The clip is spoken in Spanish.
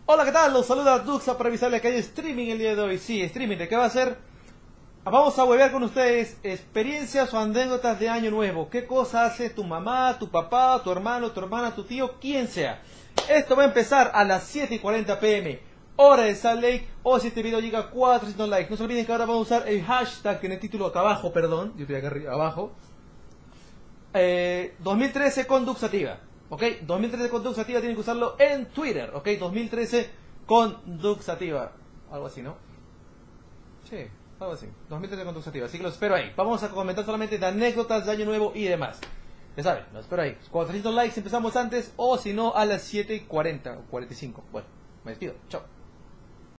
Hola, ¿qué tal? Los saluda Duxa para avisarles que hay streaming el día de hoy. Sí, streaming, ¿de qué va a ser? Vamos a huevear con ustedes experiencias o anécdotas de año nuevo. ¿Qué cosa hace tu mamá, tu papá, tu hermano, tu hermana, tu tío, quien sea? Esto va a empezar a las 7:40 pm, hora de Salt Lake, o si este video llega a 400 likes. No se olviden que ahora vamos a usar el hashtag en el título acá abajo, perdón. Yo estoy acá arriba, abajo. 2013 con Duxativa. ¿Ok? 2013 con Duxativa tienen que usarlo en Twitter. ¿Ok? 2013 con Duxativa. Algo así, ¿no? Sí, algo así. 2013 con Duxativa. Así que los espero ahí. Vamos a comentar solamente de anécdotas de Año Nuevo y demás. Ya saben, los espero ahí. 400 likes empezamos antes, o si no a las 7:40 o 45. Bueno, me despido. Chao.